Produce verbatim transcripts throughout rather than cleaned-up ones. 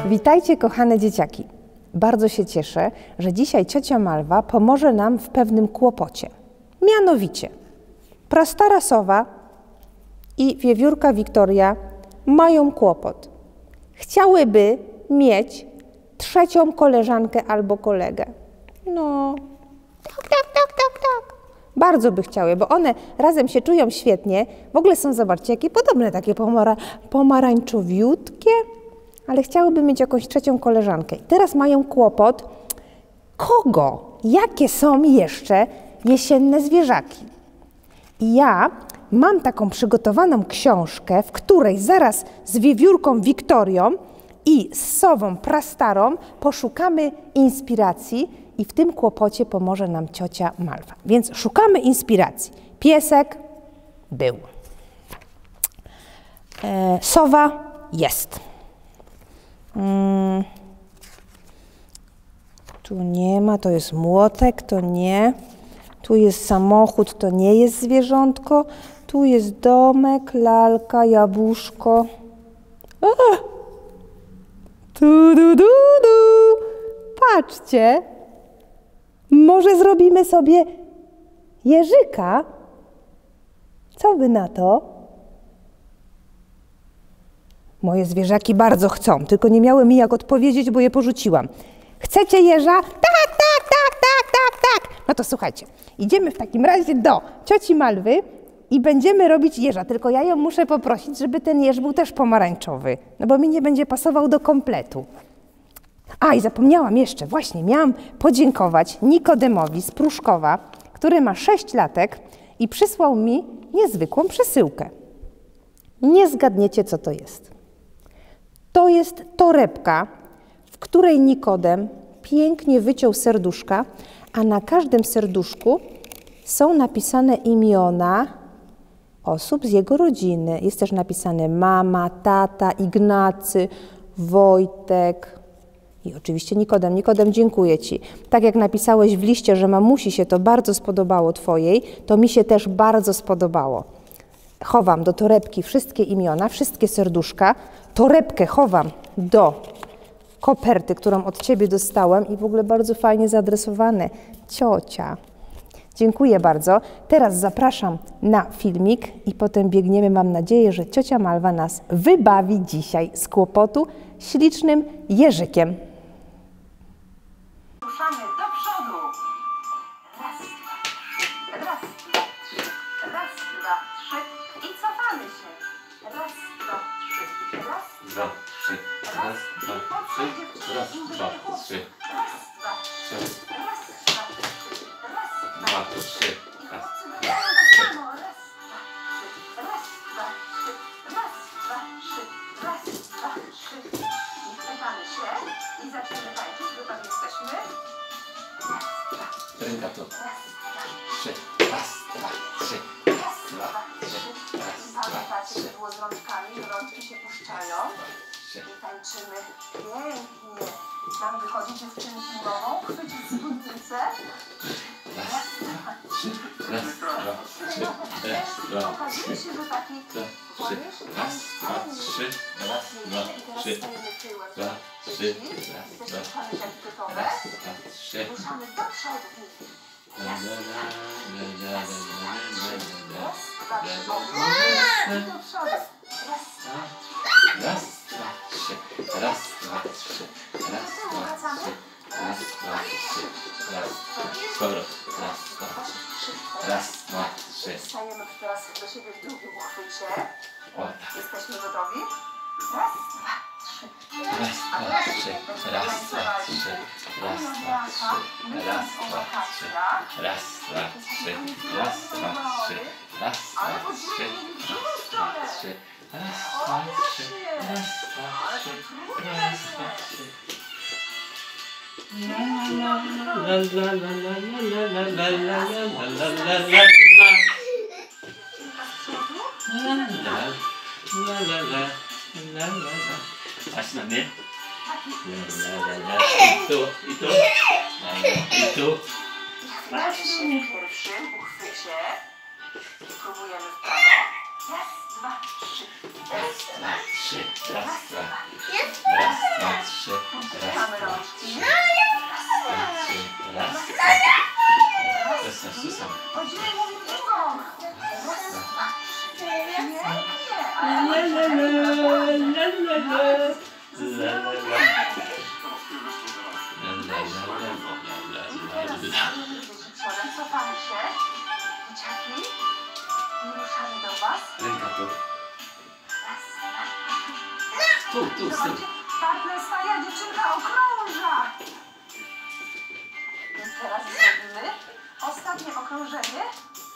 Witajcie, kochane dzieciaki. Bardzo się cieszę, że dzisiaj ciocia Malwa pomoże nam w pewnym kłopocie. Mianowicie, prastara sowa i wiewiórka Wiktoria mają kłopot. Chciałyby mieć trzecią koleżankę albo kolegę. No, tak, tak, tak, tak, tak. Bardzo by chciały, bo one razem się czują świetnie. W ogóle są, zobaczcie, jakie podobne, takie pomara pomarańczowiutkie, ale chciałyby mieć jakąś trzecią koleżankę. I teraz mają kłopot, kogo, jakie są jeszcze jesienne zwierzaki. I ja mam taką przygotowaną książkę, w której zaraz z wiewiórką Wiktorią i z sową prastarą poszukamy inspiracji i w tym kłopocie pomoże nam ciocia Malwa. Więc szukamy inspiracji. Piesek był. E, sowa jest. Hmm. Tu nie ma, to jest młotek, to nie. Tu jest samochód, to nie jest zwierzątko. Tu jest domek, lalka, jabłuszko. A! Tu, du, du, du. Patrzcie. Może zrobimy sobie jeżyka? Co wy na to? Moje zwierzaki bardzo chcą, tylko nie miały mi jak odpowiedzieć, bo je porzuciłam. Chcecie jeża? Tak, tak, tak, tak, tak, tak. No to słuchajcie, idziemy w takim razie do cioci Malwy i będziemy robić jeża. Tylko ja ją muszę poprosić, żeby ten jeż był też pomarańczowy, no bo mi nie będzie pasował do kompletu. A, i zapomniałam jeszcze, właśnie miałam podziękować Nikodemowi z Pruszkowa, który ma sześć latek i przysłał mi niezwykłą przesyłkę. Nie zgadniecie, co to jest. To jest torebka, w której Nikodem pięknie wyciął serduszka, a na każdym serduszku są napisane imiona osób z jego rodziny. Jest też napisane mama, tata, Ignacy, Wojtek i oczywiście Nikodem. Nikodem, dziękuję Ci. Tak jak napisałeś w liście, że mamusi się to bardzo spodobało Twojej, to mi się też bardzo spodobało. Chowam do torebki wszystkie imiona, wszystkie serduszka. Torebkę chowam do koperty, którą od Ciebie dostałam i w ogóle bardzo fajnie zaadresowane. Ciocia. Dziękuję bardzo. Teraz zapraszam na filmik i potem biegniemy. Mam nadzieję, że ciocia Malwa nas wybawi dzisiaj z kłopotu ślicznym jeżykiem. Ruszamy do przodu. Raz, dwa, raz, dwa, trzy, raz, dwa, trzy i cofamy się. Raz, dwa, trzy, raz, dwa, trzy, raz, dwa, trzy, raz, dwa, trzy, raz, dwa, trzy, raz, dwa, trzy, raz, dwa, trzy, raz, dwa, trzy, raz, dwa, trzy, raz, dwa, trzy, raz, dwa, trzy. Nie cofamy się i zaczynamy tańczyć, gotowi jesteśmy. Ręka to. Trzy, raz, dwa, trzy, raz, dwa, trzy, raz, dwa, pamiętacie, że było z rączkami, że rączki się puszczają i tańczymy pięknie. Tam wychodzi dziewczyny zimową, chwycić spódnicę. raz, dwa, trzy, raz, dwa, trzy, raz, dwa, okazuje się, że taki trzy, raz, dwa, trzy, raz, dwa, trzy, dwa, trzy, raz, dwa, raz, dwa, trzy. Ruszamy do przodu. Raz, dwa, trzy. Do przodu. Raz, dwa, trzy, raz, dwa, trzy, raz, dwa, trzy, raz, dwa, trzy, raz, skoro, raz, dwa, trzy, raz, dwa, trzy. Stajemy teraz do siebie w drugim uchwycie. O, tak. Jesteśmy gotowi? Raz, dwa, trzy. Raz, dwa, trzy, raz, dwa, trzy, raz, dwa, trzy, raz, dwa, trzy, raz, dwa, trzy, raz, dwa, trzy, raz, Ale dwa, trzy, podzielnie w drugą stronę. trzy, raz, dwa, trzy, raz, dwa, trzy, raz, dwa, trzy. La la la la la la la la la la la la la la la. La la la la la la la la. Patrz na mnie. La la la la. I tu, i tu. La la, i tu. Jesteśmy w pierwszym uchwycie. Próbujemy w prawo. Raz, dwa, trzy. Raz, dwa, trzy. Raz, dwa. Raz, dwa, trzy. Raz, dwa, trzy. Raz, dwa, trzy. Raz, dwa. Susam, susam. Chodzimy mówi drugą. Raz, dwa, trzy. Cofamy się. Dzieciaki. I ruszamy do was. Ręka tu. Raz, dwa. Tu, tu, z tyłu. Zobaczcie, partner staja, dziewczynka okrąża. Więc teraz zrobimy ostatnie okrążenie.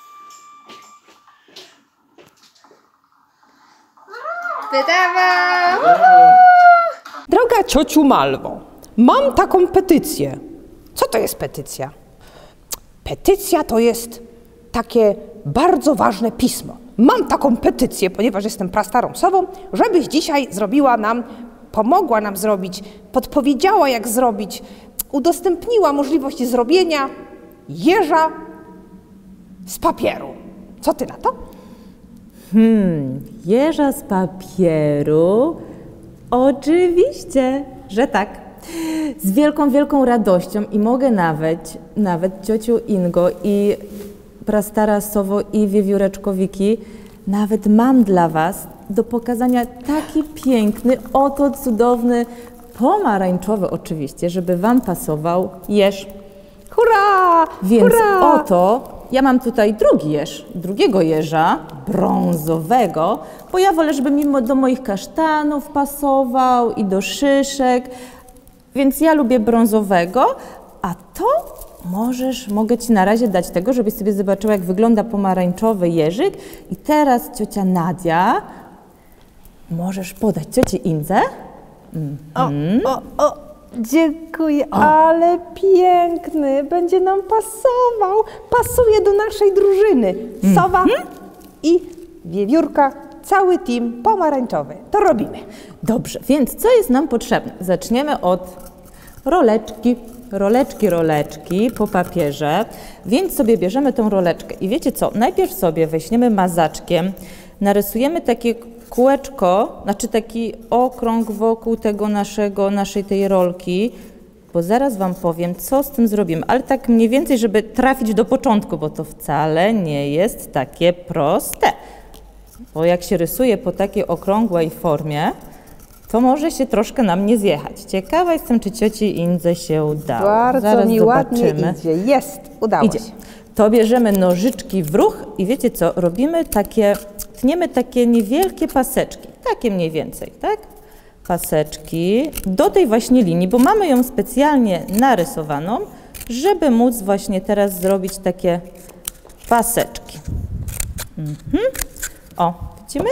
Droga ciociu Malwo, mam taką petycję. Co to jest petycja? Petycja to jest takie bardzo ważne pismo. Mam taką petycję, ponieważ jestem prastarą sową, żebyś dzisiaj zrobiła nam, pomogła nam zrobić, podpowiedziała jak zrobić, udostępniła możliwość zrobienia jeża z papieru. Co ty na to? Hmm, jeża z papieru? Oczywiście, że tak. Z wielką, wielką radością i mogę nawet, nawet ciociu Ingo i prastara Sowo i wiewióreczko Wiki, nawet mam dla was do pokazania taki piękny, oto cudowny, pomarańczowy oczywiście, żeby wam pasował jeż. Hurra! Więc Hurra! oto ja mam tutaj drugi jeż, drugiego jeża, brązowego, bo ja wolę, żeby mi do moich kasztanów pasował i do szyszek, więc ja lubię brązowego, a to możesz, mogę ci na razie dać tego, żebyś sobie zobaczyła, jak wygląda pomarańczowy jeżyk. I teraz ciocia Nadia, możesz podać cioci Indze. O, o, o, dziękuję, ale piękny, będzie nam pasował, pasuje do naszej drużyny. Sowa i wiewiórka, cały team pomarańczowy. To robimy. Dobrze, więc co jest nam potrzebne? Zaczniemy od roleczki. Roleczki, roleczki po papierze, więc sobie bierzemy tą roleczkę i wiecie co, najpierw sobie weźmiemy mazaczkiem, narysujemy takie kółeczko, znaczy taki okrąg wokół tego naszego, naszej tej rolki, bo zaraz wam powiem, co z tym zrobimy, ale tak mniej więcej, żeby trafić do początku, bo to wcale nie jest takie proste, bo jak się rysuje po takiej okrągłej formie, to może się troszkę nam nie zjechać. Ciekawa jestem, czy cioci Indze się udało. Bardzo Zaraz mi ładnie zobaczymy. idzie. Jest, udało Idzie. się. To bierzemy nożyczki w ruch i wiecie co, robimy takie, tniemy takie niewielkie paseczki, takie mniej więcej, tak? Paseczki do tej właśnie linii, bo mamy ją specjalnie narysowaną, żeby móc właśnie teraz zrobić takie paseczki. Mhm. O, widzimy?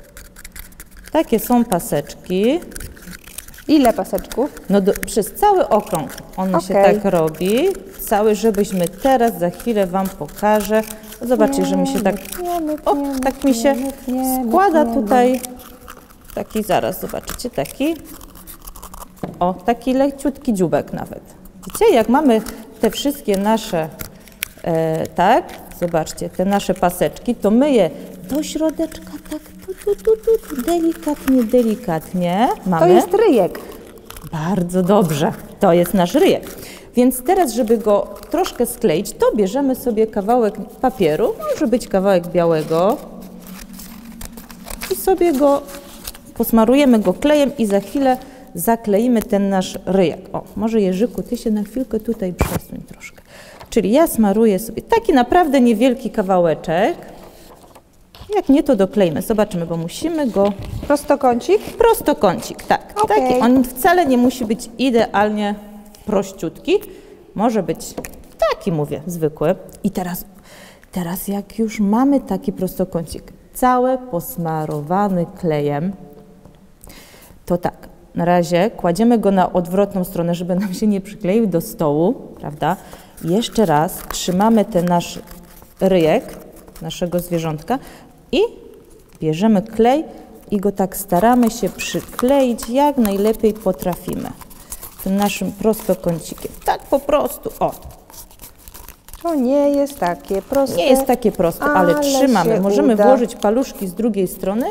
Takie są paseczki. Ile paseczków? No do, przez cały okrąg on się Okej. tak robi, cały, żebyśmy teraz, za chwilę wam pokażę. Zobaczcie, że mi się tak, o, tak mi się składa tutaj, taki, zaraz zobaczycie, taki, o, taki leciutki dzióbek nawet. Widzicie, jak mamy te wszystkie nasze, e, tak, zobaczcie, te nasze paseczki, to my je do środeczka, tak, tu, tu, tu, tu, tu, delikatnie, delikatnie mamy. To jest ryjek. Bardzo dobrze, to jest nasz ryjek. Więc teraz, żeby go troszkę skleić, to bierzemy sobie kawałek papieru, może być kawałek białego i sobie go posmarujemy go klejem i za chwilę zakleimy ten nasz ryjek. O, może Jerzyku, ty się na chwilkę tutaj przesuń troszkę. Czyli ja smaruję sobie taki naprawdę niewielki kawałeczek. Jak nie, to dokleimy. Zobaczymy, bo musimy go... Prostokącik? Prostokącik, tak. Okej. Taki, on wcale nie musi być idealnie prościutki. Może być taki, mówię, zwykły. I teraz, teraz jak już mamy taki prostokącik, cały posmarowany klejem, to tak, na razie kładziemy go na odwrotną stronę, żeby nam się nie przykleił do stołu, prawda? Jeszcze raz trzymamy ten nasz ryjek naszego zwierzątka i bierzemy klej i go tak staramy się przykleić, jak najlepiej potrafimy. Tym naszym prostokącikiem. Tak po prostu, o. To nie jest takie proste. Nie jest takie proste, ale, ale trzymamy. się Możemy uda. włożyć paluszki z drugiej strony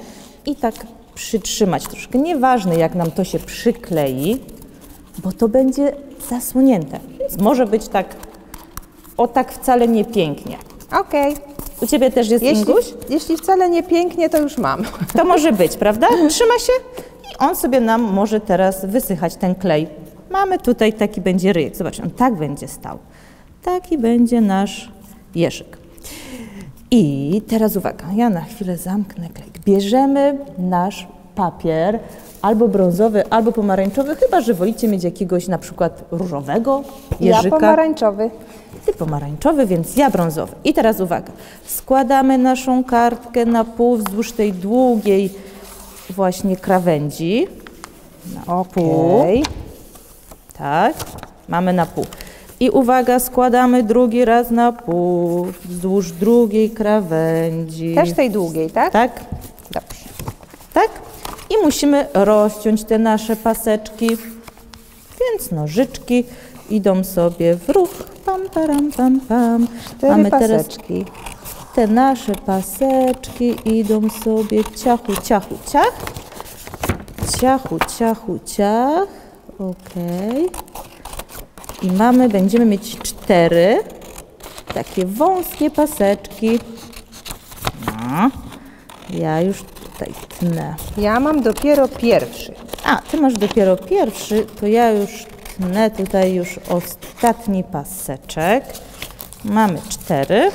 i tak przytrzymać troszkę. Nieważne, jak nam to się przyklei, bo to będzie zasłonięte. Więc może być tak, o tak wcale nie pięknie. Okej. U Ciebie też jest, Jeśli, Inguś? jeśli wcale nie pięknie, to już mam. To może być, prawda? Trzyma się i on sobie nam może teraz wysychać, ten klej. Mamy tutaj, taki będzie ryjek. Zobaczcie, on tak będzie stał. Taki będzie nasz jeżyk. I teraz uwaga, ja na chwilę zamknę klej. Bierzemy nasz papier, albo brązowy, albo pomarańczowy, chyba że wolicie mieć jakiegoś na przykład różowego jeżyka. Ja pomarańczowy. Ty pomarańczowy, więc ja brązowy. I teraz uwaga, składamy naszą kartkę na pół wzdłuż tej długiej właśnie krawędzi. Na pół. Okej. Tak, mamy na pół. I uwaga, składamy drugi raz na pół wzdłuż drugiej krawędzi. Też tej długiej, tak? Tak, Dobrze. tak. I musimy rozciąć te nasze paseczki, więc nożyczki idą sobie w ruch. Pam, param, pam, pam. Cztery Mamy teraz paseczki. te nasze paseczki idą sobie ciachu, ciachu, ciach. Ciachu, ciachu, ciach. Okej. I mamy, będziemy mieć cztery takie wąskie paseczki. No. Ja już tutaj tnę. Ja mam dopiero pierwszy. A, ty masz dopiero pierwszy, to ja już tnę tutaj już ostatni paseczek. Mamy cztery.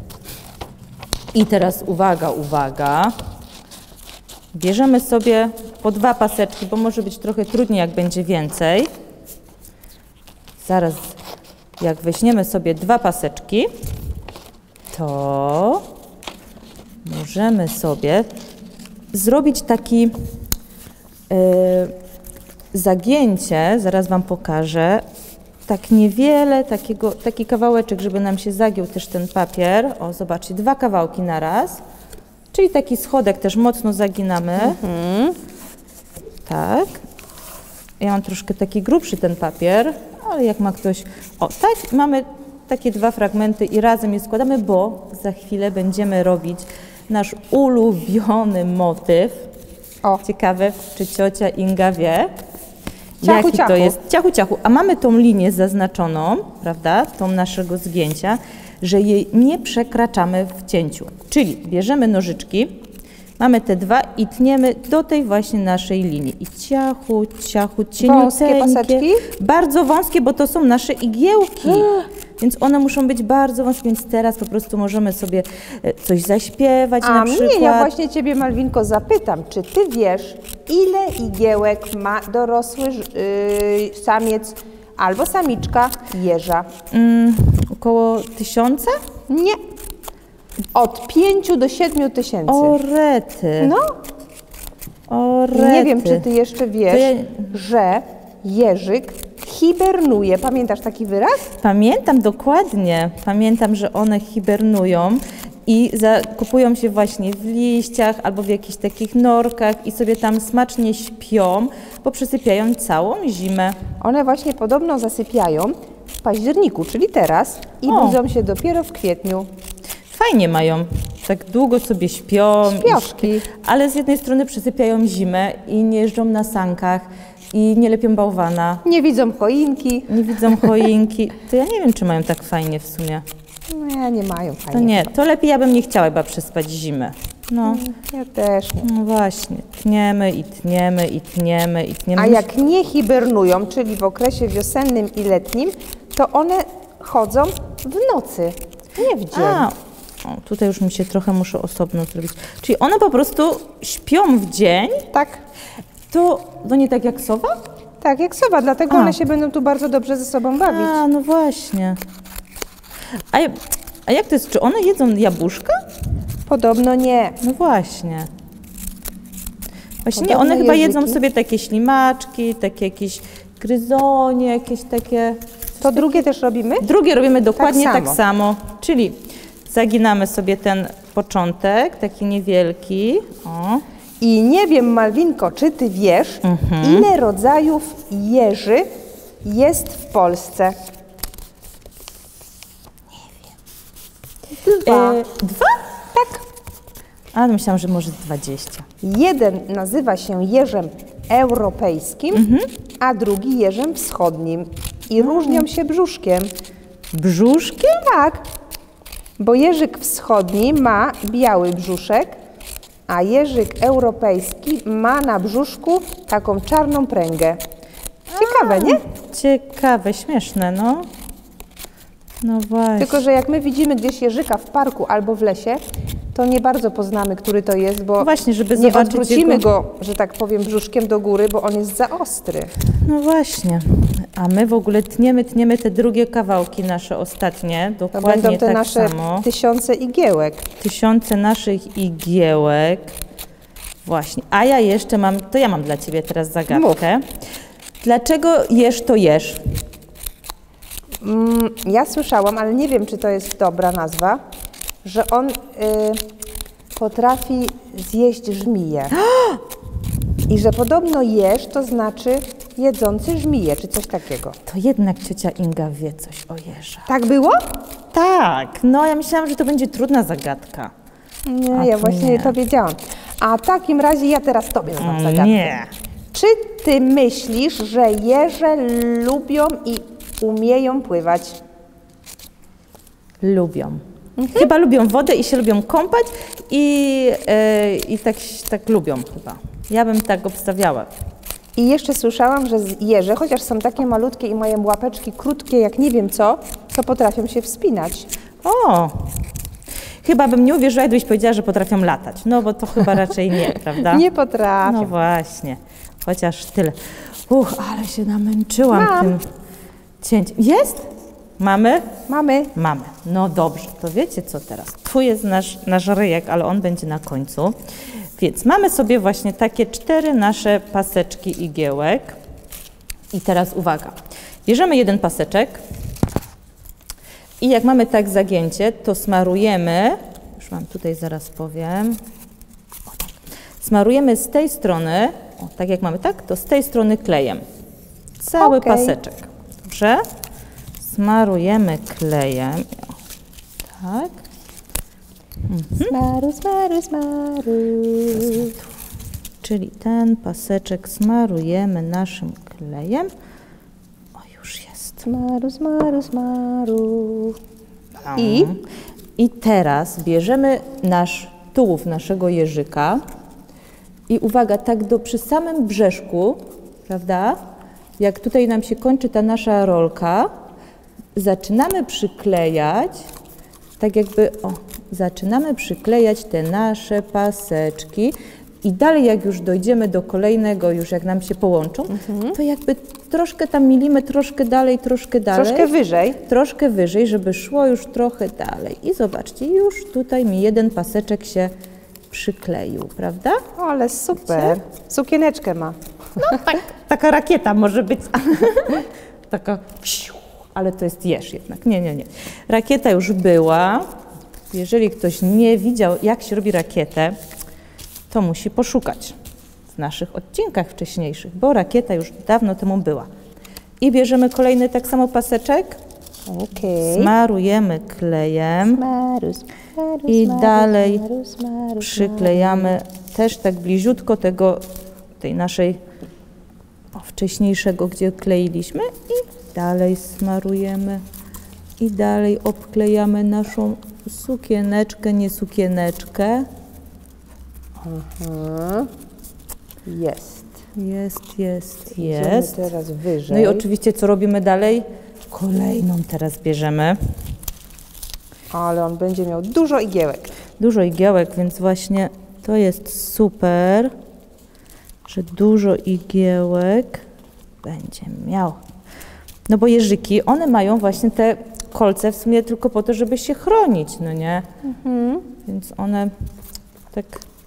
I teraz uwaga, uwaga. Bierzemy sobie po dwa paseczki, bo może być trochę trudniej, jak będzie więcej. Zaraz, jak weźmiemy sobie dwa paseczki, to możemy sobie zrobić taki yy, zagięcie, zaraz Wam pokażę, tak niewiele, takiego, taki kawałeczek, żeby nam się zagiął też ten papier. O, zobaczcie, dwa kawałki na raz, czyli taki schodek też mocno zaginamy. Mhm. Tak. Ja mam troszkę taki grubszy ten papier, ale jak ma ktoś... O, tak, mamy takie dwa fragmenty i razem je składamy, bo za chwilę będziemy robić nasz ulubiony motyw. O. Ciekawe, czy ciocia Inga wie, Ciachu, jaki ciachu. to jest. Ciachu, ciachu. A mamy tą linię zaznaczoną, prawda, tą naszego zgięcia, że jej nie przekraczamy w cięciu. Czyli bierzemy nożyczki, mamy te dwa i tniemy do tej właśnie naszej linii. I ciachu, ciachu, cieniuteńkie. Wąskie paseczki? Bardzo wąskie, bo to są nasze igiełki. Więc one muszą być bardzo wąskie, więc teraz po prostu możemy sobie e, coś zaśpiewać na A przykład. mnie, ja właśnie Ciebie, Malwinko, zapytam, czy Ty wiesz, ile igiełek ma dorosły yy, samiec albo samiczka jeża? Mm, około tysiąca? Nie. Od pięciu do siedmiu tysięcy. O rety. No, O i rety. nie wiem, czy Ty jeszcze wiesz, To ja- że jeżyk hibernuje. Pamiętasz taki wyraz? Pamiętam dokładnie. Pamiętam, że one hibernują i zakupują się właśnie w liściach albo w jakichś takich norkach i sobie tam smacznie śpią, bo przesypiają całą zimę. One właśnie podobno zasypiają w październiku, czyli teraz, i O. budzą się dopiero w kwietniu. Fajnie mają. Tak długo sobie śpią. i Śpioszki. śpi- Ale z jednej strony przesypiają zimę i nie jeżdżą na sankach i nie lepią bałwana. Nie widzą choinki. Nie widzą choinki. To ja nie wiem, czy mają tak fajnie w sumie. No, nie mają To fajnie. nie, to lepiej ja bym nie chciała chyba przespać zimę. No, Ja też nie. no właśnie, tniemy i tniemy i tniemy i tniemy. A jak nie hibernują, czyli w okresie wiosennym i letnim, to one chodzą w nocy, nie w dzień. A, o, tutaj już mi się trochę muszę osobno zrobić. Czyli one po prostu śpią w dzień, Tak, to, to nie tak jak sowa? tak, jak sowa, dlatego A. one się będą tu bardzo dobrze ze sobą bawić. A, no właśnie. A, a jak to jest, czy one jedzą jabłuszka? Podobno nie. No właśnie. Właśnie nie, Podobne one chyba jedzą jeżyki. sobie takie ślimaczki, takie jakieś gryzonie, jakieś takie... To drugie też robimy? Drugie robimy dokładnie tak samo. samo. Czyli zaginamy sobie ten początek, taki niewielki. O. I nie wiem, Malwinko, czy ty wiesz, Mhm. ile rodzajów jeży jest w Polsce? Nie wiem. Dwa. E, dwa? Tak. A myślałam, że może dwadzieścia. Jeden nazywa się jeżem europejskim, Mhm. a drugi jeżem wschodnim. I różnią się brzuszkiem. Brzuszkiem? Tak, bo jeżyk wschodni ma biały brzuszek, a jeżyk europejski ma na brzuszku taką czarną pręgę. Ciekawe, nie? Ciekawe, śmieszne, no. No właśnie. Tylko że jak my widzimy gdzieś jeżyka w parku albo w lesie, to nie bardzo poznamy, który to jest, bo Właśnie, żeby nie zobaczyć odwrócimy jego- go, że tak powiem, brzuszkiem do góry, bo on jest za ostry. No właśnie. A my w ogóle tniemy, tniemy te drugie kawałki nasze ostatnie, To dokładnie będą te tak nasze samo. tysiące igiełek. Tysiące naszych igiełek. Właśnie. A ja jeszcze mam, to ja mam dla Ciebie teraz zagadkę. Dlaczego jesz to jesz? Mm, ja słyszałam, ale nie wiem, czy to jest dobra nazwa, że on y, potrafi zjeść żmiję. I że podobno jesz to znaczy jedzący żmiję, czy coś takiego. To jednak ciocia Inga wie coś o jeża. Tak było? Tak, no ja myślałam, że to będzie trudna zagadka. Nie, A ja to właśnie nie. to wiedziałam. A w takim razie ja teraz Tobie zadam O zagadkę. nie. Czy Ty myślisz, że jeże lubią i umieją pływać? Lubią. Chyba lubią wodę i się lubią kąpać i, e, i tak, tak lubią chyba. Ja bym tak obstawiała. I jeszcze słyszałam, że z- jeże, chociaż są takie malutkie i mają łapeczki krótkie jak nie wiem co, to potrafią się wspinać. O! Chyba bym nie uwierzyła, gdybyś powiedziała, że potrafią latać. No bo to chyba raczej nie, prawda? Nie potrafią. No właśnie. Chociaż tyle. Uch, ale się namęczyłam Mam. tym cięciem. Jest? Mamy? Mamy. Mamy. No dobrze, to wiecie co teraz? Tu jest nasz, nasz ryjek, ale on będzie na końcu. Więc mamy sobie właśnie takie cztery nasze paseczki igiełek. I teraz uwaga. Bierzemy jeden paseczek i jak mamy tak zagięcie, to smarujemy, już wam tutaj zaraz powiem, o tak. Smarujemy z tej strony, o, tak jak mamy tak, to z tej strony klejem. Cały Okej. paseczek. Dobrze? Smarujemy klejem. O, tak. Smaru, smaru, smaru. Czyli ten paseczek smarujemy naszym klejem. O, już jest. Smaru, smaru, smaru. I? I teraz bierzemy nasz tułów naszego jeżyka i uwaga, tak do przy samym brzeszku, prawda? Jak tutaj nam się kończy ta nasza rolka, zaczynamy przyklejać, tak jakby, o, zaczynamy przyklejać te nasze paseczki i dalej jak już dojdziemy do kolejnego, już jak nam się połączą, to jakby troszkę tam milimetr, troszkę dalej, troszkę dalej. Troszkę wyżej. Troszkę wyżej, żeby szło już trochę dalej. I zobaczcie, już tutaj mi jeden paseczek się przykleił, prawda? O, ale super. Sukieneczkę ma. Taka rakieta może być. Taka, psiu, ale to jest jeż jednak. Nie, nie, nie. Rakieta już była. Jeżeli ktoś nie widział, jak się robi rakietę, to musi poszukać w naszych odcinkach wcześniejszych, bo rakieta już dawno temu była. I bierzemy kolejny tak samo paseczek, Okej. smarujemy klejem Smaru, smaru, i smaru, dalej smaru, smaru, przyklejamy też tak bliziutko tego, tej naszej o, wcześniejszego, gdzie kleiliśmy i dalej smarujemy i dalej obklejamy naszą sukieneczkę, nie sukieneczkę. Mhm. Jest. Jest, jest, Idziemy jest. teraz wyżej. No i oczywiście co robimy dalej? Kolejną teraz bierzemy. Ale on będzie miał dużo igiełek. Dużo igiełek, więc właśnie to jest super, że dużo igiełek będzie miał. No bo jeżyki, one mają właśnie te kolce w sumie tylko po to, żeby się chronić, no nie? Więc one tak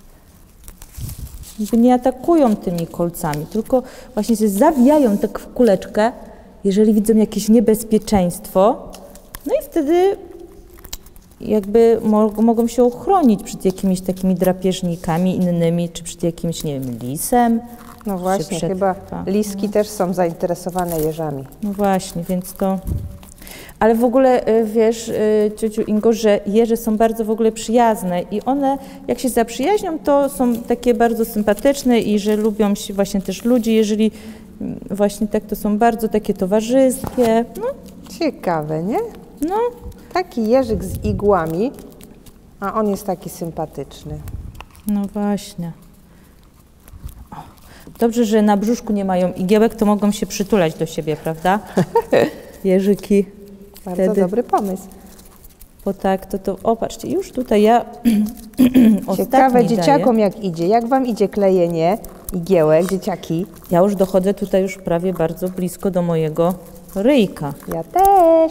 jakby nie atakują tymi kolcami, tylko właśnie się zawijają tak w kuleczkę, jeżeli widzą jakieś niebezpieczeństwo, no i wtedy jakby mo mogą się uchronić przed jakimiś takimi drapieżnikami innymi, czy przed jakimś, nie wiem, lisem. No czy właśnie, przed- chyba tak. liski też są zainteresowane jeżami. No właśnie, więc to... Ale w ogóle y, wiesz, y, ciociu Ingo, że jeże są bardzo w ogóle przyjazne i one jak się zaprzyjaźnią, to są takie bardzo sympatyczne i że lubią się właśnie też ludzi, jeżeli mm, właśnie tak, to są bardzo takie towarzyskie. No, Ciekawe, nie? no. Taki jeżyk z igłami, a on jest taki sympatyczny. No właśnie. O, dobrze, że na brzuszku nie mają igiełek, to mogą się przytulać do siebie, prawda? Jeżyki. Bardzo Wtedy, dobry pomysł. bo tak, to to, o patrzcie, już tutaj ja Ciekawe ostatni dzieciakom daję. jak idzie. Jak wam idzie klejenie igiełek, dzieciaki? Ja już dochodzę tutaj już prawie bardzo blisko do mojego ryjka. Ja też.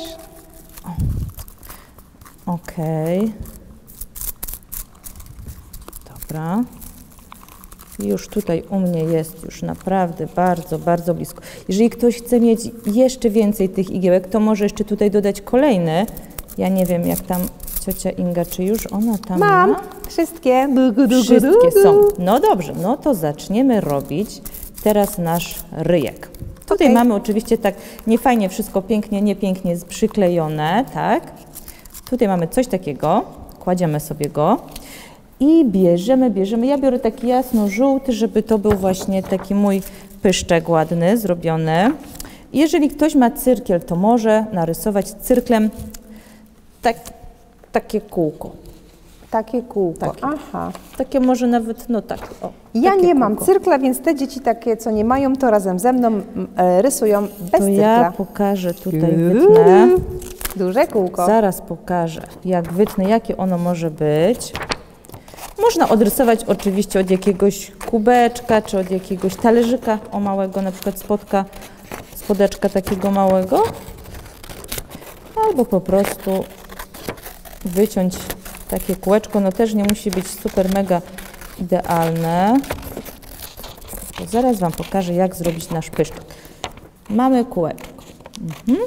Okej. Dobra. I już tutaj u mnie jest już naprawdę bardzo, bardzo blisko. Jeżeli ktoś chce mieć jeszcze więcej tych igiełek, to może jeszcze tutaj dodać kolejny. Ja nie wiem, jak tam ciocia Inga, czy już ona tam Mam ma? wszystkie. Du, du, du, Wszystkie du, du. są. No dobrze, no to zaczniemy robić teraz nasz ryjek. Tutaj Okej. mamy oczywiście tak niefajnie wszystko pięknie, niepięknie przyklejone, tak? Tutaj mamy coś takiego, kładziemy sobie go i bierzemy, bierzemy. Ja biorę taki jasno-żółty, żeby to był właśnie taki mój pyszczek ładny, zrobiony. Jeżeli ktoś ma cyrkiel, to może narysować cyrklem tak, takie kółko. Takie kółko. Takie. Aha. Takie może nawet, no tak, o. Ja takie nie mam kółko. cyrkla, więc te dzieci takie, co nie mają, to razem ze mną m, e, rysują bez To cyrkla. ja pokażę tutaj, wytnę. Duże kółko. Zaraz pokażę, jak wytnę, jakie ono może być. Można odrysować oczywiście od jakiegoś kubeczka, czy od jakiegoś talerzyka o małego, na przykład spodka, spodeczka takiego małego. Albo po prostu wyciąć takie kółeczko. No też nie musi być super mega idealne. To zaraz Wam pokażę, jak zrobić nasz pyszczek. Mamy kółeczko. Mhm.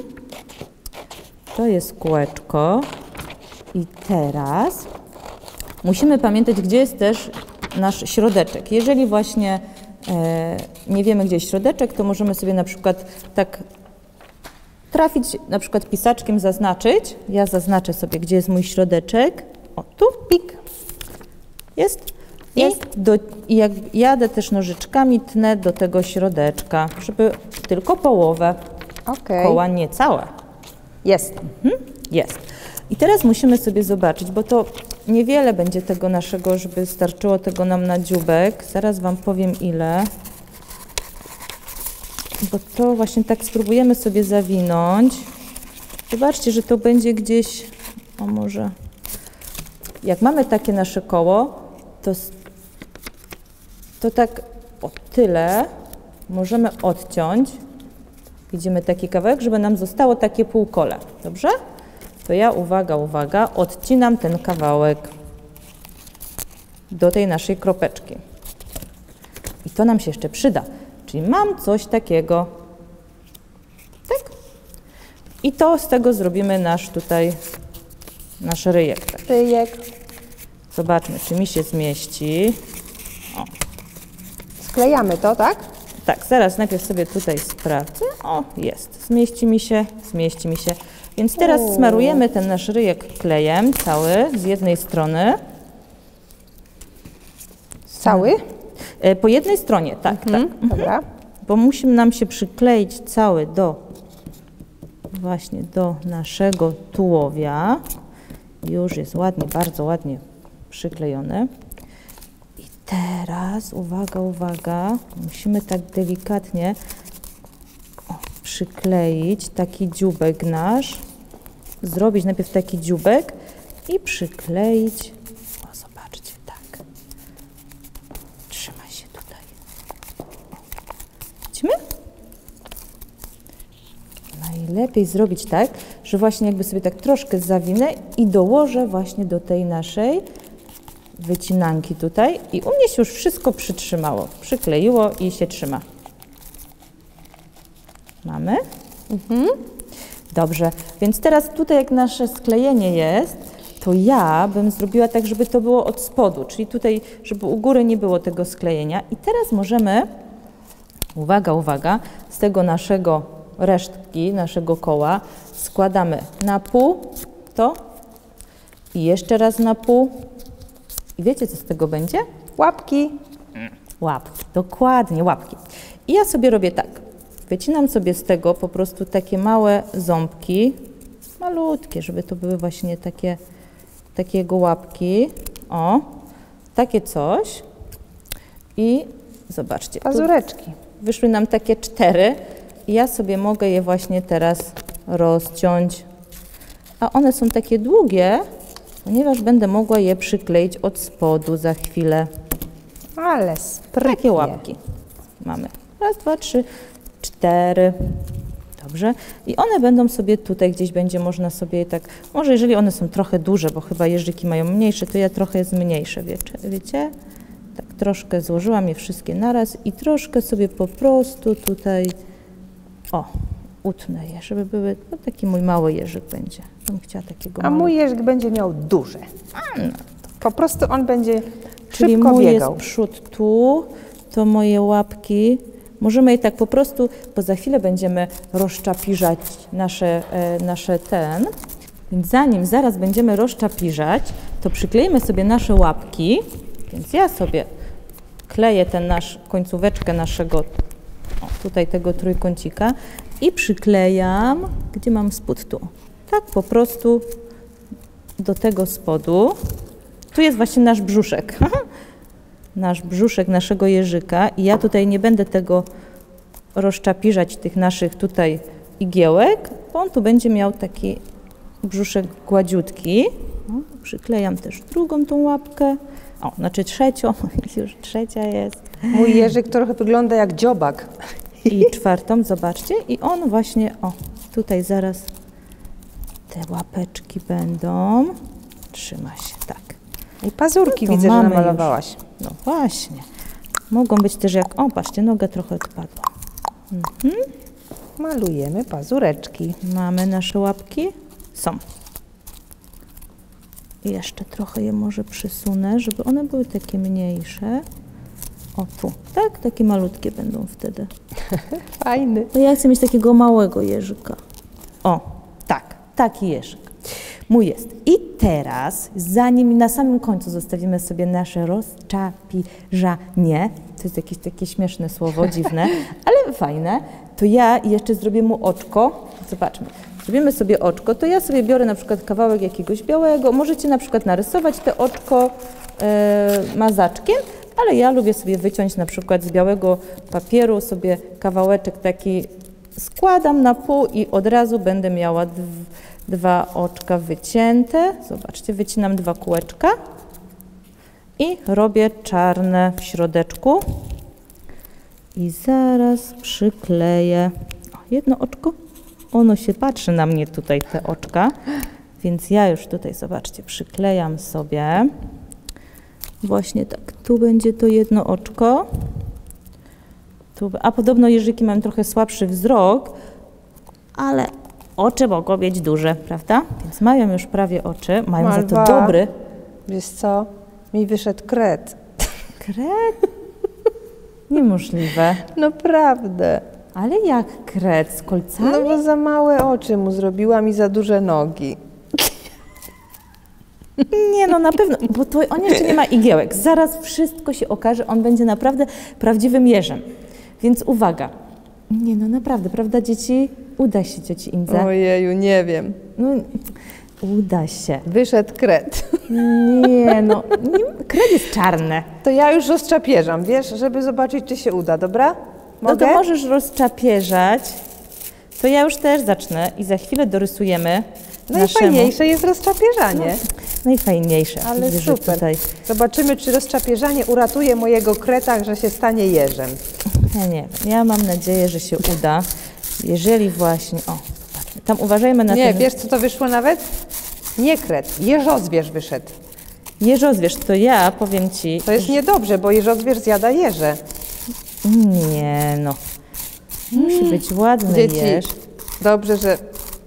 To jest kółeczko. I teraz musimy pamiętać, gdzie jest też nasz środeczek. Jeżeli właśnie e, nie wiemy, gdzie jest środeczek, to możemy sobie na przykład tak trafić, na przykład pisaczkiem zaznaczyć. Ja zaznaczę sobie, gdzie jest mój środeczek. O, tu, pik. Jest? Jest. I, do, I jak jadę też nożyczkami, tnę do tego środeczka, żeby tylko połowę Okej. koła, nie całe. Jest. Mhm, jest. I teraz musimy sobie zobaczyć, bo to niewiele będzie tego naszego, żeby starczyło tego nam na dzióbek. Zaraz Wam powiem ile. Bo to właśnie tak spróbujemy sobie zawinąć. Zobaczcie, że to będzie gdzieś, o może, jak mamy takie nasze koło, to, s- to tak o tyle możemy odciąć. Widzimy taki kawałek, żeby nam zostało takie półkole. Dobrze? To ja, uwaga, uwaga, odcinam ten kawałek do tej naszej kropeczki. I to nam się jeszcze przyda. Czyli mam coś takiego. Tak? I to z tego zrobimy nasz tutaj, nasz ryjek. Tak. Ryjek. Zobaczmy, czy mi się zmieści. Sklejamy to, tak? Tak, zaraz najpierw sobie tutaj sprawdzę. O, jest. Zmieści mi się, zmieści mi się. Więc teraz O. smarujemy ten nasz ryjek klejem cały z jednej strony. Cały? E, Po jednej stronie, tak, tak. Mhm. Dobra. Bo musi nam się przykleić cały do właśnie do naszego tułowia. Już jest ładnie, bardzo ładnie przyklejony. I teraz, uwaga, uwaga, musimy tak delikatnie o, przykleić taki dzióbek nasz. Zrobić najpierw taki dzióbek i przykleić. O, zobaczcie, tak. Trzymaj się tutaj. Widzimy? Najlepiej zrobić tak, że właśnie jakby sobie tak troszkę zawinę i dołożę właśnie do tej naszej wycinanki tutaj i u mnie się już wszystko przytrzymało, przykleiło i się trzyma. Mamy? Mhm. Dobrze, więc teraz tutaj jak nasze sklejenie jest, to ja bym zrobiła tak, żeby to było od spodu, czyli tutaj, żeby u góry nie było tego sklejenia. I teraz możemy, uwaga, uwaga, z tego naszego resztki naszego koła składamy na pół, to i jeszcze raz na pół. I wiecie, co z tego będzie? Łapki. Łapki, dokładnie, łapki. I ja sobie robię tak, wycinam sobie z tego po prostu takie małe ząbki, malutkie, żeby to były właśnie takie, takiego łapki, o, takie coś i zobaczcie, tu Pazureczki. wyszły nam takie cztery i ja sobie mogę je właśnie teraz rozciąć, a one są takie długie, ponieważ będę mogła je przykleić od spodu za chwilę. Ale sprytnie. Takie łapki mamy. Raz, dwa, trzy, cztery. Dobrze. I one będą sobie tutaj, gdzieś będzie można sobie je tak, może jeżeli one są trochę duże, bo chyba jeżyki mają mniejsze, to ja trochę je zmniejszę, wiecie? wiecie? Tak troszkę złożyłam je wszystkie naraz i troszkę sobie po prostu tutaj, o, utnę je, żeby były, no taki mój mały jeżyk będzie. Bym chciała takiego A małego. mój jeżyk będzie miał duże. Po prostu on będzie Czyli szybko mój biegał. jest przód tu, to moje łapki. Możemy je tak po prostu, bo za chwilę będziemy rozczapirzać nasze, e, nasze ten. Więc zanim zaraz będziemy rozczapirzać, to przyklejmy sobie nasze łapki. Więc ja sobie kleję ten nasz, końcóweczkę naszego, o, tutaj tego trójkącika i przyklejam, gdzie mam spód tu. Tak po prostu do tego spodu. Tu jest właśnie nasz brzuszek. Nasz brzuszek naszego jeżyka i ja tutaj nie będę tego rozczapirzać, tych naszych tutaj igiełek, bo on tu będzie miał taki brzuszek gładziutki. O, przyklejam też drugą tą łapkę, o, znaczy trzecią, już trzecia jest. Mój jeżyk trochę wygląda jak dziobak. I czwartą, zobaczcie, i on właśnie, o, tutaj zaraz te łapeczki będą, trzyma się, tak. I pazurki No to widzę, że mamy namalowałaś. No właśnie. Mogą być też jak, o patrzcie, noga trochę odpadła. Mhm. Malujemy pazureczki. Mamy nasze łapki? Są. I jeszcze trochę je może przysunę, żeby one były takie mniejsze. O tu, tak? Takie malutkie będą wtedy. Fajny. No ja chcę mieć takiego małego jeżyka. O, tak, taki jeżyk. Mój jest. I teraz, zanim na samym końcu zostawimy sobie nasze rozczapirzanie, to jest jakieś takie śmieszne słowo, dziwne, ale fajne, to ja jeszcze zrobię mu oczko. Zobaczmy. Zrobimy sobie oczko, to ja sobie biorę na przykład kawałek jakiegoś białego, możecie na przykład narysować te oczko e, mazaczkiem, ale ja lubię sobie wyciąć na przykład z białego papieru sobie kawałeczek taki, składam na pół i od razu będę miała dw, dwa oczka wycięte. Zobaczcie, wycinam dwa kółeczka i robię czarne w środeczku i zaraz przykleję o, jedno oczko. Ono się patrzy na mnie tutaj, te oczka, więc ja już tutaj, zobaczcie, przyklejam sobie. Właśnie tak, tu będzie to jedno oczko. Tu, a podobno jeżyki mają trochę słabszy wzrok, ale oczy mogą mieć duże, prawda? Więc mają już prawie oczy, mają za to Malwa. dobry. Wiesz co? Mi wyszedł kret. Kret? Niemożliwe. Naprawdę. Ale jak kret z kolcami? No bo za małe oczy mu zrobiłam i za duże nogi. Nie, no na pewno, bo to on jeszcze nie ma igiełek. Zaraz wszystko się okaże, on będzie naprawdę prawdziwym jeżem. Więc uwaga. Nie, no naprawdę, prawda dzieci? Uda się cioci Indze. Ojeju, nie wiem. No, uda się. Wyszedł kret. Nie, no, nie, kret jest czarne. To ja już rozczapierzam, wiesz, żeby zobaczyć, czy się uda, dobra? No Mogę? to możesz rozczapierzać. To ja już też zacznę i za chwilę dorysujemy naszemu. Najfajniejsze jest rozczapierzanie. Najfajniejsze. Ale Widzę, że super. Tutaj. Zobaczymy, czy rozczapierzanie uratuje mojego kreta, że się stanie jeżem. Ja nie wiem, ja mam nadzieję, że się uda. Jeżeli właśnie, o, zobaczmy, tam uważajmy na Nie, ten wiesz, co to wyszło nawet? Nie kret, jeżozwierz wyszedł. jeżozwierz, to ja powiem Ci, To jest niedobrze, bo jeżozwierz zjada jeże. nie no, musi być ładny Dzieci, jeż. dobrze, że...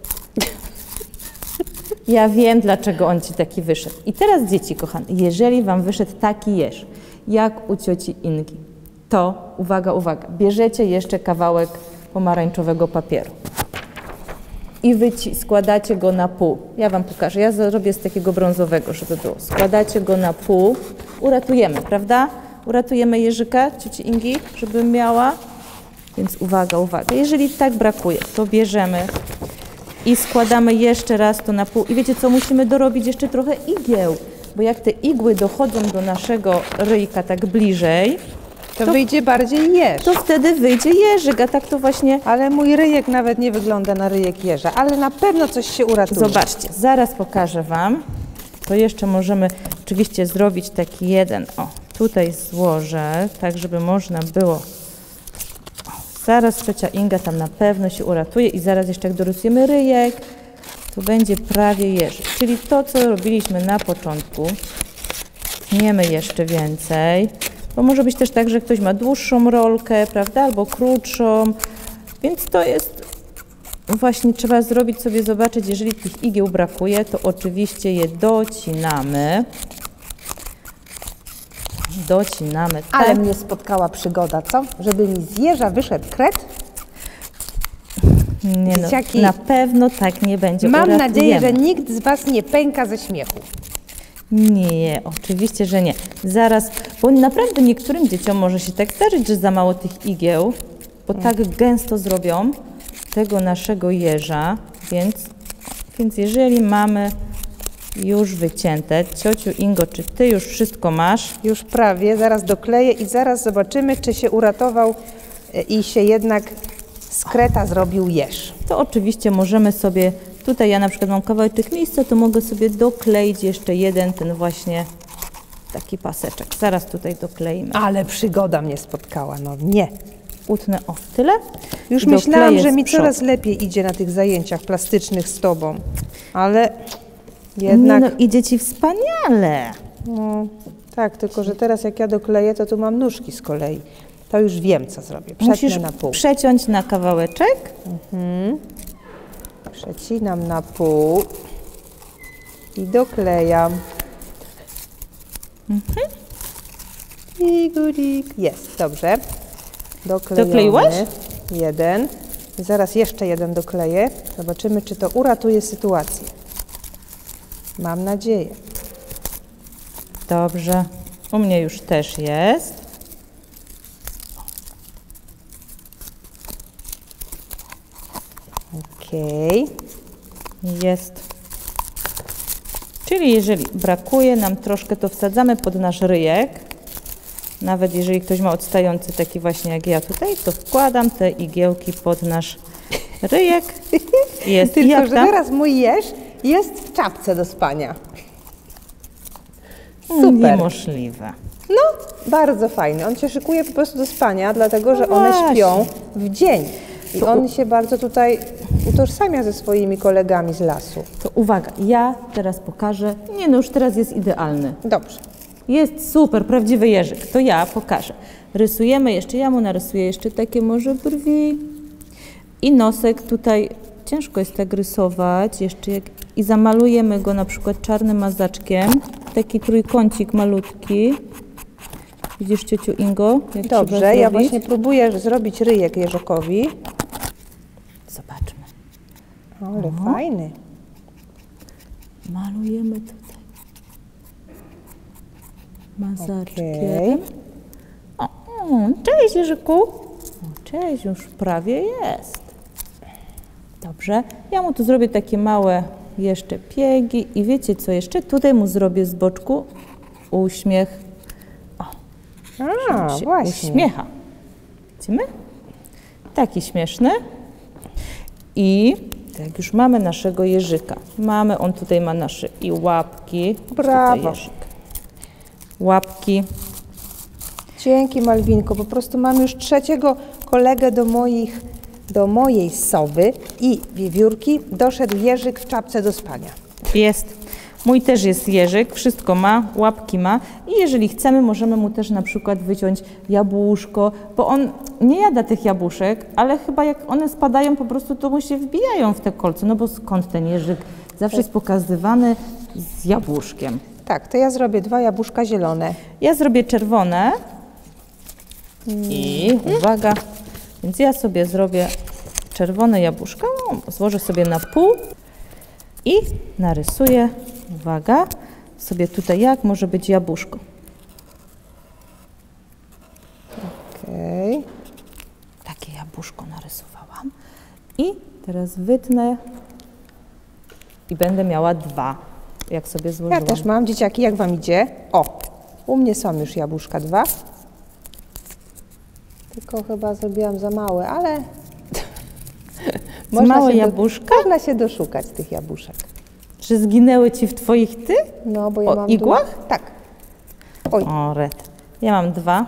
Ja wiem, dlaczego on Ci taki wyszedł. I teraz dzieci kochane, jeżeli Wam wyszedł taki jeż, jak u cioci Ingi, to uwaga, uwaga, bierzecie jeszcze kawałek pomarańczowego papieru. I wy składacie go na pół. Ja wam pokażę, ja zrobię z takiego brązowego, żeby było. Składacie go na pół, uratujemy, prawda? Uratujemy Jerzyka, cioci Ingi, żeby miała. Więc uwaga, uwaga. Jeżeli tak brakuje, to bierzemy i składamy jeszcze raz to na pół. I wiecie co, musimy dorobić jeszcze trochę igieł, bo jak te igły dochodzą do naszego ryjka tak bliżej, To, to wyjdzie bardziej jeż. to wtedy wyjdzie Jerzyk, a tak to właśnie... Ale mój ryjek nawet nie wygląda na ryjek jeża, ale na pewno coś się uratuje. Zobaczcie, zaraz pokażę wam. To jeszcze możemy oczywiście zrobić taki jeden, o, tutaj złożę, tak żeby można było... O, zaraz ciocia Inga tam na pewno się uratuje i zaraz jeszcze jak dorysujemy ryjek, to będzie prawie Jerzyk. Czyli to, co robiliśmy na początku, tniemy jeszcze więcej, bo może być też tak, że ktoś ma dłuższą rolkę, prawda, albo krótszą, więc to jest właśnie trzeba zrobić sobie, zobaczyć, jeżeli tych igieł brakuje, to oczywiście je docinamy. Docinamy. Tak. Ale mnie spotkała przygoda, co? Żeby mi z jeża wyszedł kret? Nie no, Dzieciaki, na pewno tak nie będzie. Mam Uratujemy. nadzieję, że nikt z was nie pęka ze śmiechu. Nie, oczywiście, że nie. Zaraz, bo naprawdę niektórym dzieciom może się tak zdarzyć, że za mało tych igieł, bo tak gęsto zrobią tego naszego jeża, więc, więc jeżeli mamy już wycięte, ciociu Ingo, czy ty już wszystko masz? Już prawie, zaraz dokleję i zaraz zobaczymy, czy się uratował e, i się jednak z kreta zrobił jeż. To oczywiście możemy sobie, tutaj ja na przykład mam kawałeczek miejsca, to mogę sobie dokleić jeszcze jeden ten właśnie taki paseczek. Zaraz tutaj dokleimy. Ale przygoda mnie spotkała, no nie. Utnę o tyle. Już I myślałam, dokleję że z mi przodu. coraz lepiej idzie na tych zajęciach plastycznych z tobą, ale jednak... Nie no, idzie ci wspaniale. No, tak, tylko że teraz jak ja dokleję, to tu mam nóżki z kolei. To już wiem, co zrobię. Przetnę Musisz na pół. przeciąć na kawałeczek. Przecinam na pół i doklejam. Digudik. Jest, dobrze. Doklejony. Dokleiłaś? Jeden. I zaraz jeszcze jeden dokleję. Zobaczymy, czy to uratuje sytuację. Mam nadzieję. Dobrze. U mnie już też jest. Okej. Jest. Czyli jeżeli brakuje nam troszkę, to wsadzamy pod nasz ryjek. Nawet jeżeli ktoś ma odstający taki właśnie jak ja tutaj, to wkładam te igiełki pod nasz ryjek. Jest. I Tylko, jak że tam? teraz mój jeż jest w czapce do spania. Mm, Super. Niemożliwe. No, bardzo fajny. On się szykuje po prostu do spania, dlatego że No one właśnie. śpią w dzień. I To on u- się bardzo tutaj utożsamia ze swoimi kolegami z lasu. To uwaga, ja teraz pokażę. Nie no, już teraz jest idealny. Dobrze. Jest super, prawdziwy jeżyk. To ja pokażę. Rysujemy jeszcze, ja mu narysuję jeszcze takie może brwi. I nosek tutaj, ciężko jest tak rysować, jeszcze jak, i zamalujemy go na przykład czarnym mazaczkiem. Taki trójkącik malutki. Widzisz, ciociu Ingo? Jak trzeba Dobrze, ja zrobić? właśnie próbuję zrobić ryjek jeżokowi. Zobaczmy. Ale fajny. Malujemy tutaj mazaczkiem. Okej. O, o, cześć Jerzyku. O, cześć, już prawie jest. Dobrze, ja mu tu zrobię takie małe jeszcze piegi i wiecie co jeszcze? Tutaj mu zrobię z boczku uśmiech. O, A, się właśnie. uśmiecha. Widzimy? Taki śmieszny. I tak już mamy naszego jeżyka. Mamy, on tutaj ma nasze i łapki. Brawo. Tutaj jeżyk. Łapki. Dzięki, Malwinko. Po prostu mam już trzeciego kolegę do moich, do mojej soby i wiewiórki. Doszedł jeżyk w czapce do spania. Jest. Mój też jest jeżyk, wszystko ma, łapki ma i jeżeli chcemy, możemy mu też na przykład wyciąć jabłuszko, bo on nie jada tych jabłuszek, ale chyba jak one spadają po prostu, to mu się wbijają w te kolce, no bo skąd ten jeżyk? Zawsze jest pokazywany z jabłuszkiem. Tak, to ja zrobię dwa jabłuszka zielone. Ja zrobię czerwone i uwaga, więc ja sobie zrobię czerwone jabłuszko, o, złożę sobie na pół i narysuję, uwaga, sobie tutaj jak może być jabłuszko. Okej. Okay. Takie jabłuszko narysowałam i teraz wytnę i będę miała dwa, jak sobie złożyłam. Ja też mam, dzieciaki, jak wam idzie? O, u mnie są już jabłuszka dwa. Tylko chyba zrobiłam za małe, ale Za małe się jabłuszka? Do, można się doszukać tych jabłuszek. Czy zginęły ci w twoich ty? No, bo ja O mam igłach? Du- tak. Oj. O, red. Ja mam dwa.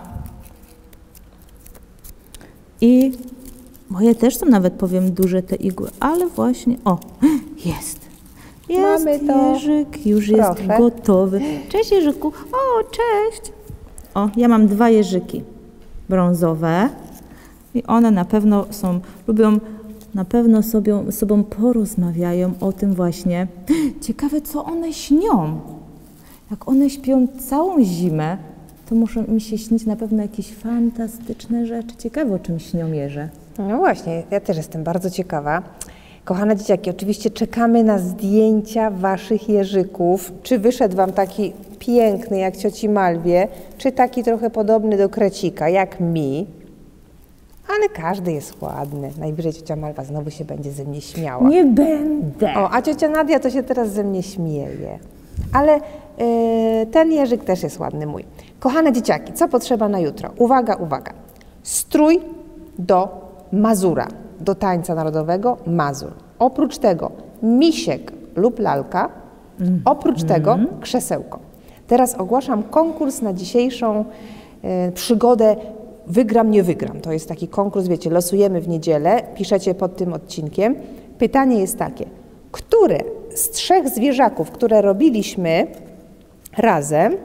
I moje też są nawet, powiem, duże te igły, ale właśnie, o, jest. Jest Mamy to. jeżyk, już jest Proszę. gotowy. Cześć Jerzyku. O, cześć. O, ja mam dwa jeżyki brązowe i one na pewno są, lubią, na pewno sobie, sobą porozmawiają o tym właśnie. Ciekawe, co one śnią. Jak one śpią całą zimę, to muszą im się śnić na pewno jakieś fantastyczne rzeczy. Ciekawe, o czym śnią jeże. No właśnie, ja też jestem bardzo ciekawa. Kochane dzieciaki, oczywiście czekamy na zdjęcia waszych jeżyków. Czy wyszedł wam taki piękny jak cioci Malwie, czy taki trochę podobny do krecika, jak mi. Ale każdy jest ładny. Najwyżej ciocia Malwa znowu się będzie ze mnie śmiała. Nie będę. O, a ciocia Nadia to się teraz ze mnie śmieje. Ale yy, ten jeżyk też jest ładny mój. Kochane dzieciaki, co potrzeba na jutro? Uwaga, uwaga. Strój do Mazura, do tańca narodowego Mazur. Oprócz tego misiek lub lalka, mm. oprócz mm. tego krzesełko. Teraz ogłaszam konkurs na dzisiejszą y, przygodę Wygram, nie wygram. To jest taki konkurs, wiecie, losujemy w niedzielę, piszecie pod tym odcinkiem. Pytanie jest takie, które z trzech zwierzaków, które robiliśmy razem,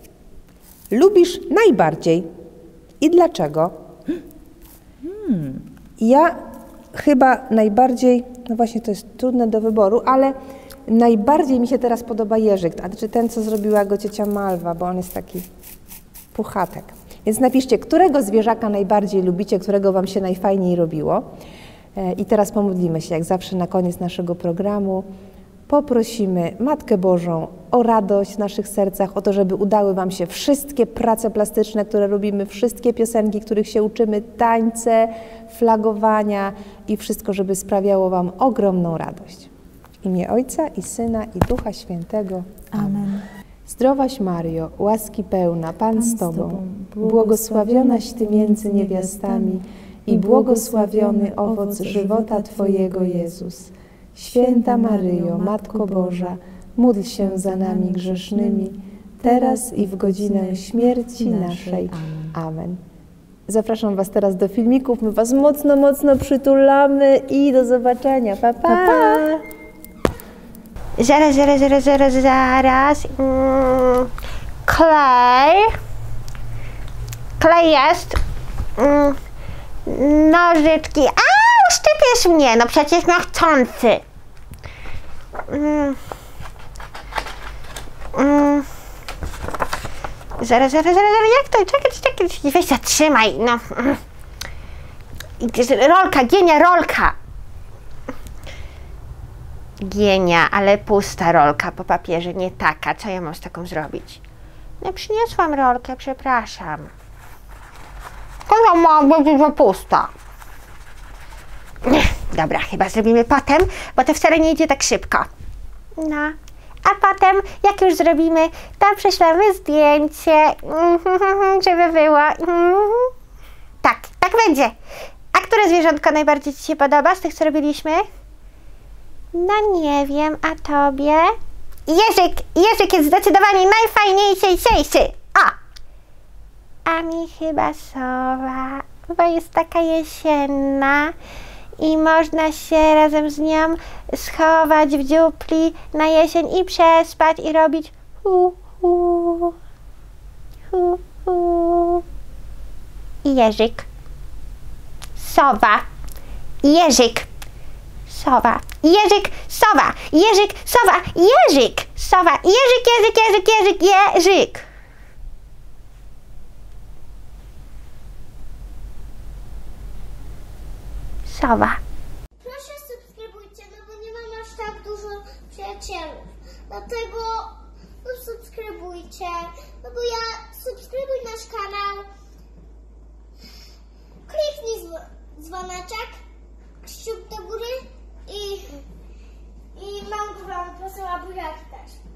lubisz najbardziej i dlaczego? Hmm. Ja chyba najbardziej, no właśnie to jest trudne do wyboru, ale najbardziej mi się teraz podoba jeżyk, a czy ten, co zrobiła go ciocia Malwa, bo on jest taki puchatek. Więc napiszcie, którego zwierzaka najbardziej lubicie, którego wam się najfajniej robiło. I teraz pomodlimy się, jak zawsze na koniec naszego programu. Poprosimy Matkę Bożą o radość w naszych sercach, o to, żeby udały wam się wszystkie prace plastyczne, które robimy, wszystkie piosenki, których się uczymy, tańce, flagowania i wszystko, żeby sprawiało wam ogromną radość. W imię Ojca i Syna i Ducha Świętego. Amen. Zdrowaś Maryjo, łaski pełna, Pan, Pan z Tobą, błogosławionaś Ty między niewiastami i błogosławiony owoc żywota Twojego, Jezus. Święta Maryjo, Matko Boża, módl się za nami grzesznymi, teraz i w godzinę śmierci naszej. Amen. Zapraszam Was teraz do filmików, my Was mocno, mocno przytulamy i do zobaczenia. Pa, pa! pa, pa. Zaraz, zaraz, zaraz, zaraz, zaraz. Mm, klej. Klej jest. Mm, nożyczki. A, uszczypiesz mnie, no przecież niechcący. Mm, mm. Zaraz, zaraz, zaraz, zaraz, jak to? Czekaj, czekaj, weź zatrzymaj, no. Rolka, Gienia, rolka. Gienia, ale pusta rolka po papierze, nie taka. Co ja mam z taką zrobić? No przyniosłam rolkę, przepraszam. To ma być za pusta. Dobra, chyba zrobimy potem, bo to wcale nie idzie tak szybko. No, a potem, jak już zrobimy, to prześlemy zdjęcie, żeby było. Tak, tak będzie. A które zwierzątko najbardziej Ci się podoba z tych, co robiliśmy? No nie wiem, a tobie? Jerzyk! Jerzyk jest zdecydowanie najfajniejszy. O! A mi chyba sowa, bo jest taka jesienna i można się razem z nią schować w dziupli na jesień i przespać i robić hu hu hu hu. I Jerzyk. Sowa. Jerzyk. Sowa. Jerzyk, sowa, Jerzyk, sowa, Jerzyk, sowa, Jerzyk, Jerzyk, Jerzyk, Jerzyk, Jerzyk. Sowa. Dlatego no, subskrybujcie. No bo ja subskrybuj nasz kanał. Kliknij dzw- dzwoneczek, kciuk do góry i, i mam górą, proszę, buziaki też.